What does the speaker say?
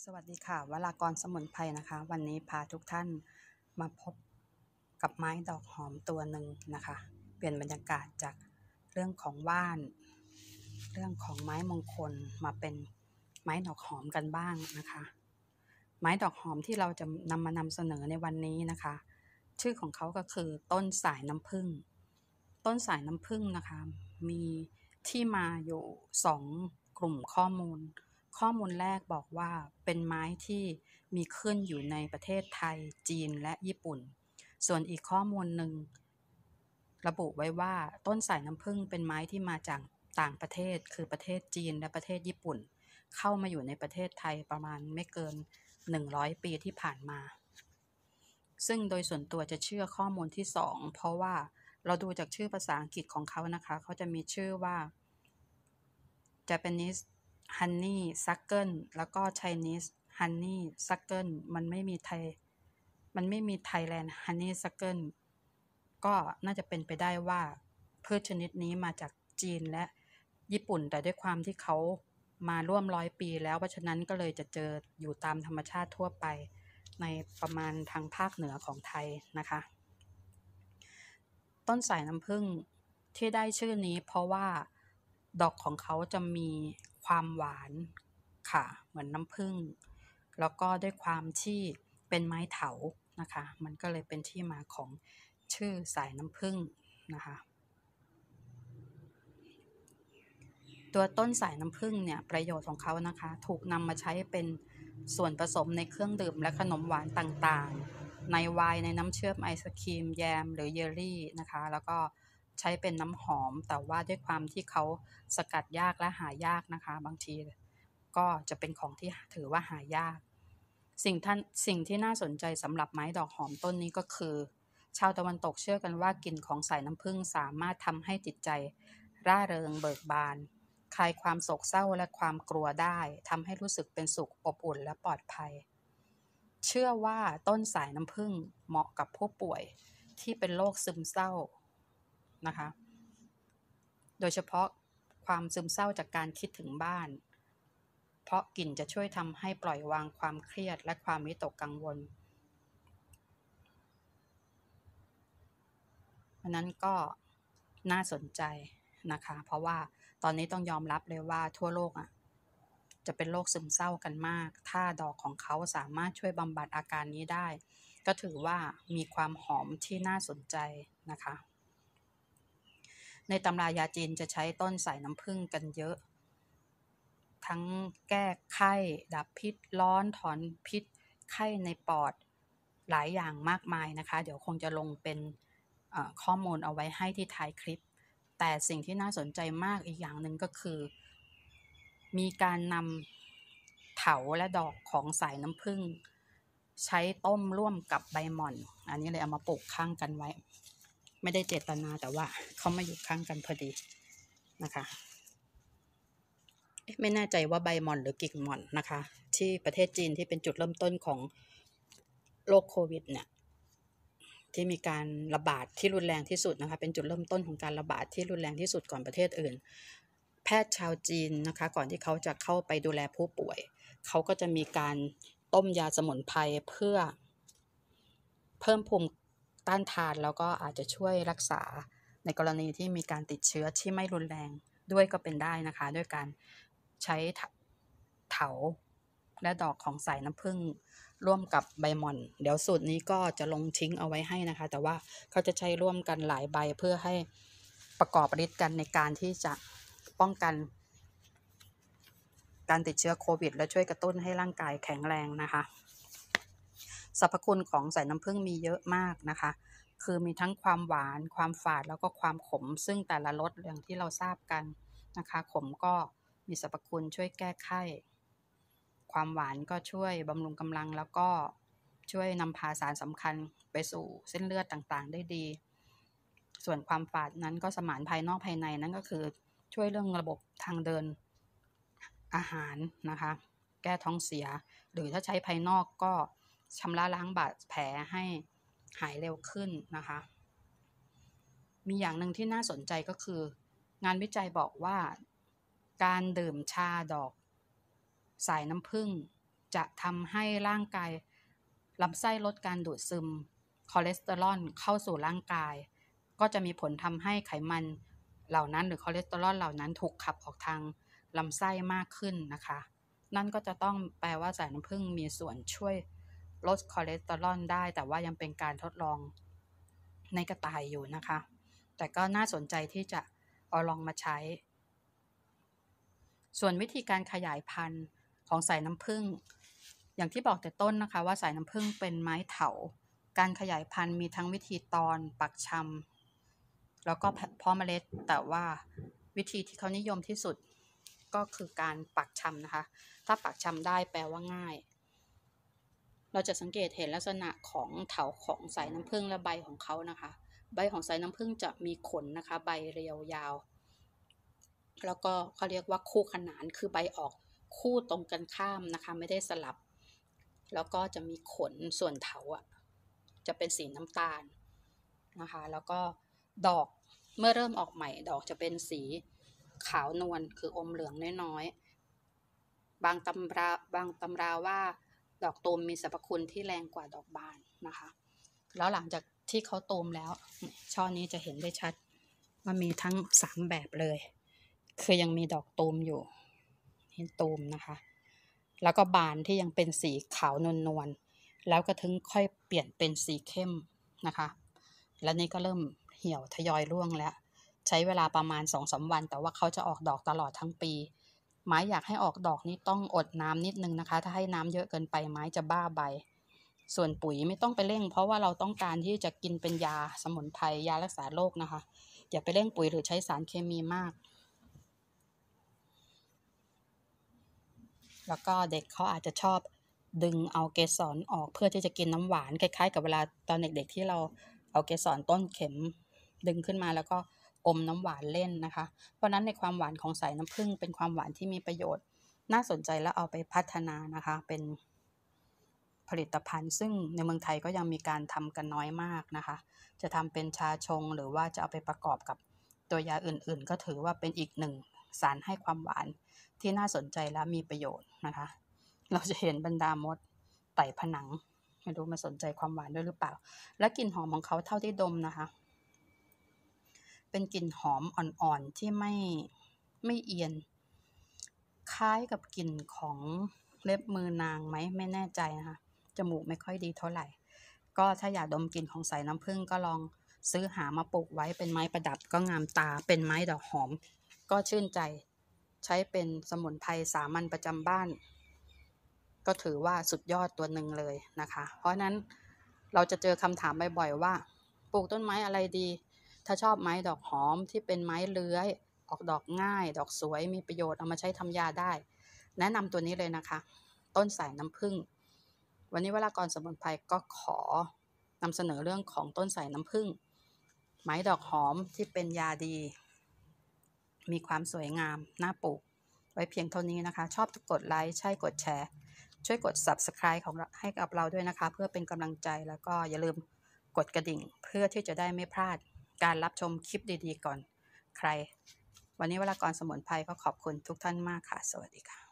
สวัสดีค่ะวรากรสมุนไพรนะคะวันนี้พาทุกท่านมาพบกับไม้ดอกหอมตัวหนึ่งนะคะเปลี่ยนบรรยากาศจากเรื่องของว่านเรื่องของไม้มงคลมาเป็นไม้ดอกหอมกันบ้างนะคะไม้ดอกหอมที่เราจะนำเสนอในวันนี้นะคะชื่อของเขาก็คือต้นสายน้ำผึ้งต้นสายน้ำผึ้งนะคะมีที่มาอยู่2กลุ่มข้อมูลแรกบอกว่าเป็นไม้ที่มีขึ้นอยู่ในประเทศไทยจีนและญี่ปุ่นส่วนอีกข้อมูลหนึ่งระบุไว้ว่าต้นสายน้ำผึ้งเป็นไม้ที่มาจากต่างประเทศคือประเทศจีนและประเทศญี่ปุ่นเข้ามาอยู่ในประเทศไทยประมาณไม่เกิน100 ปีที่ผ่านมาซึ่งโดยส่วนตัวจะเชื่อข้อมูลที่2เพราะว่าเราดูจากชื่อภาษาอังกฤษของเขานะคะเขาจะมีชื่อว่า Japanese Honey Suckle แล้วก็ Chinese Honey Suckle มันไม่มี Thailand Honey Suckle ก็น่าจะเป็นไปได้ว่าพืชชนิดนี้มาจากจีนและญี่ปุ่นแต่ด้วยความที่เขามาร่วม100 ปีแล้วเพราะฉะนั้นก็เลยจะเจออยู่ตามธรรมชาติทั่วไปในประมาณทางภาคเหนือของไทยนะคะต้นสายน้ำผึ้งที่ได้ชื่อนี้เพราะว่าดอกของเขาจะมีความหวานค่ะเหมือนน้ำผึ้งแล้วก็ด้วยความที่เป็นไม้เถานะคะมันก็เลยเป็นที่มาของชื่อสายน้ำผึ้งนะคะตัวต้นสายน้ำผึ้งเนี่ยประโยชน์ของเขานะคะถูกนำมาใช้เป็นส่วนผสมในเครื่องดื่มและขนมหวานต่างๆในไวน์ในน้ำเชื่อมไอศครีมแยมหรือเยลลี่นะคะแล้วก็ใช้เป็นน้ำหอมแต่ว่าด้วยความที่เขาสกัดยากและหายากนะคะบางทีก็จะเป็นของที่ถือว่าหายากสิ่งที่น่าสนใจสำหรับไม้ดอกหอมต้นนี้ก็คือชาวตะวันตกเชื่อกันว่ากลิ่นของสายน้ำผึ้งสามารถทำให้จิตใจร่าเริงเบิกบานคลายความโศกเศร้าและความกลัวได้ทำให้รู้สึกเป็นสุขอบอุ่นและปลอดภัยเชื่อว่าต้นสายน้ำผึ้งเหมาะกับผู้ป่วยที่เป็นโรคซึมเศร้านะคะโดยเฉพาะความซึมเศร้าจากการคิดถึงบ้านเพราะกลิ่นจะช่วยทำให้ปล่อยวางความเครียดและความวิตกกังวลอันนั้นก็น่าสนใจนะคะเพราะว่าตอนนี้ต้องยอมรับเลยว่าทั่วโลกจะเป็นโรคซึมเศร้ากันมากถ้าดอกของเขาสามารถช่วยบำบัดอาการนี้ได้ก็ถือว่ามีความหอมที่น่าสนใจนะคะในตำรายาจีนจะใช้ต้นสายน้ำผึ้งกันเยอะทั้งแก้ไข้ดับพิษร้อนถอนพิษไข้ในปอดหลายอย่างมากมายนะคะเดี๋ยวคงจะลงเป็นข้อมูลเอาไว้ให้ที่ท้ายคลิปแต่สิ่งที่น่าสนใจมากอีกอย่างหนึ่งก็คือมีการนำเถาและดอกของสายน้ำผึ้งใช้ต้มร่วมกับใบหม่อนอันนี้เลยเอามาปลูกข้างกันไว้ไม่ได้เจตนาแต่ว่าเขามาอยู่ข้างกันพอดีนะคะไม่แน่ใจว่าใบหม่อนหรือกิ่งหม่อนนะคะที่ประเทศจีนที่เป็นจุดเริ่มต้นของโรคโควิดเนี่ยที่มีการระบาดที่รุนแรงที่สุดนะคะเป็นจุดเริ่มต้นของการระบาดที่รุนแรงที่สุดก่อนประเทศอื่นแพทย์ชาวจีนนะคะก่อนที่เขาจะเข้าไปดูแลผู้ป่วยเขาก็จะมีการต้มยาสมุนไพรเพื่อเพิ่มภูมิต้านทานแล้วก็อาจจะช่วยรักษาในกรณีที่มีการติดเชื้อที่ไม่รุนแรงด้วยก็เป็นได้นะคะด้วยการใช้เถาและดอกของสายน้ำผึ้งร่วมกับใบหม่อนเดี๋ยวสูตรนี้ก็จะลงทิ้งเอาไว้ให้นะคะแต่ว่าเขาจะใช้ร่วมกันหลายใบเพื่อให้ประกอบฤทธิ์กันในการที่จะป้องกันการติดเชื้อโควิดและช่วยกระตุ้นให้ร่างกายแข็งแรงนะคะสรรพคุณของสายน้ำผึ้งมีเยอะมากนะคะคือมีทั้งความหวานความฝาดแล้วก็ความขมซึ่งแต่ละรสอย่างที่เราทราบกันนะคะขมก็มีสรรพคุณช่วยแก้ไข้ความหวานก็ช่วยบำรุงกำลังแล้วก็ช่วยนำพาสารสำคัญไปสู่เส้นเลือดต่างๆได้ดีส่วนความฝาดนั้นก็สมานภายนอกภายในนั่นก็คือช่วยเรื่องระบบทางเดินอาหารนะคะแก้ท้องเสียหรือถ้าใช้ภายนอกก็ชำระล้างบาดแผลให้หายเร็วขึ้นนะคะมีอย่างหนึ่งที่น่าสนใจก็คืองานวิจัยบอกว่าการดื่มชาดอกสายน้ำผึ้งจะทำให้ร่างกายลำไส้ลดการดูดซึมคอเลสเตอรอลเข้าสู่ร่างกายก็จะมีผลทำให้ไขมันเหล่านั้นหรือคอเลสเตอรอลเหล่านั้นถูกขับออกทางลำไส้มากขึ้นนะคะนั่นก็จะต้องแปลว่าสายน้ำผึ้งมีส่วนช่วยลดคอเลสเตอรอลได้แต่ว่ายังเป็นการทดลองในกระต่ายอยู่นะคะแต่ก็น่าสนใจที่จะเอาลองมาใช้ส่วนวิธีการขยายพันธุ์ของสายน้ำผึ้งอย่างที่บอกแต่ต้นนะคะว่าสายน้ำผึ้งเป็นไม้เถาการขยายพันธุ์มีทั้งวิธีตอนปักชำแล้วก็เพาะเมล็ดแต่ว่าวิธีที่เขานิยมที่สุดก็คือการปักชำนะคะถ้าปักชำได้แปลว่าง่ายเราจะสังเกตเห็นลักษณะของเถาของสายน้ำผึ้งและใบของเขานะคะใบของสายน้ำผึ้งจะมีขนนะคะใบเรียวยาวแล้วก็เขาเรียกว่าคู่ขนานคือใบออกคู่ตรงกันข้ามนะคะไม่ได้สลับแล้วก็จะมีขนส่วนเถาจะเป็นสีน้ำตาลนะคะแล้วก็ดอกเมื่อเริ่มออกใหม่ดอกจะเป็นสีขาวนวลคืออมเหลืองน้อยๆบางตำราว่าดอกตูมมีสรรพคุณที่แรงกว่าดอกบานนะคะแล้วหลังจากที่เขาตูมแล้วช่อนี้จะเห็นได้ชัดว่ามีทั้ง3แบบเลยคือยังมีดอกตูมอยู่เห็นตูมนะคะแล้วก็บานที่ยังเป็นสีขาวนวลๆแล้วก็ถึงค่อยเปลี่ยนเป็นสีเข้มนะคะแล้วนี่ก็เริ่มเหี่ยวทยอยร่วงแล้วใช้เวลาประมาณ 2-3 วันแต่ว่าเขาจะออกดอกตลอดทั้งปีไม้อยากให้ออกดอกนี่ต้องอดน้ำนิดนึงนะคะถ้าให้น้ำเยอะเกินไปไม้จะบ้าใบส่วนปุ๋ยไม่ต้องไปเร่งเพราะว่าเราต้องการที่จะกินเป็นยาสมุนไพรยารักษาโรคนะคะอย่าไปเร่งปุ๋ยหรือใช้สารเคมีมากแล้วก็เด็กเขาอาจจะชอบดึงเอาเกสรออกเพื่อที่จะกินน้ำหวานคล้ายๆกับเวลาตอนเด็กๆที่เราเอาเกสรต้นเข็มดึงขึ้นมาแล้วก็อมน้ำหวานเล่นนะคะเพราะนั้นในความหวานของสายน้ำผึ้งเป็นความหวานที่มีประโยชน์น่าสนใจแล้วเอาไปพัฒนานะคะเป็นผลิตภัณฑ์ซึ่งในเมืองไทยก็ยังมีการทำกันน้อยมากนะคะจะทำเป็นชาชงหรือว่าจะเอาไปประกอบกับตัวยาอื่นๆก็ถือว่าเป็นอีกหนึ่งสารให้ความหวานที่น่าสนใจและมีประโยชน์นะคะเราจะเห็นบรรดามดไต่ผนังไม่รู้มาสนใจความหวานด้วยหรือเปล่าและกลิ่นหอมของเขาเท่าที่ดมนะคะเป็นกลิ่นหอมอ่อนๆที่ไม่เอียนคล้ายกับกลิ่นของเล็บมือนางไหมไม่แน่ใจนะคะจมูกไม่ค่อยดีเท่าไหร่ก็ถ้าอยากดมกลิ่นของสายน้ำผึ้งก็ลองซื้อหามาปลูกไว้เป็นไม้ประดับก็งามตาเป็นไม้ดอกหอมก็ชื่นใจใช้เป็นสมุนไพรสามัญประจำบ้านก็ถือว่าสุดยอดตัวหนึ่งเลยนะคะเพราะนั้นเราจะเจอคำถามบ่อยๆว่าปลูกต้นไม้อะไรดีถ้าชอบไม้ดอกหอมที่เป็นไม้เลื้อยออกดอกง่ายดอกสวยมีประโยชน์เอามาใช้ทำยาได้แนะนำตัวนี้เลยนะคะต้นสายน้ำผึ้งวันนี้วรากรสมุนไพรก็ขอนำเสนอเรื่องของต้นสายน้ำผึ้งไม้ดอกหอมที่เป็นยาดีมีความสวยงามน่าปลูกไว้เพียงเท่านี้นะคะชอบกดไลค์ใช่กดแชร์ช่วยกด Subscribe ของเราให้กับเราด้วยนะคะเพื่อเป็นกำลังใจแล้วก็อย่าลืมกดกระดิ่งเพื่อที่จะได้ไม่พลาดการรับชมคลิปดีๆก่อนใครวันนี้วรากรสมุนไพรก็ขอบคุณทุกท่านมากค่ะสวัสดีค่ะ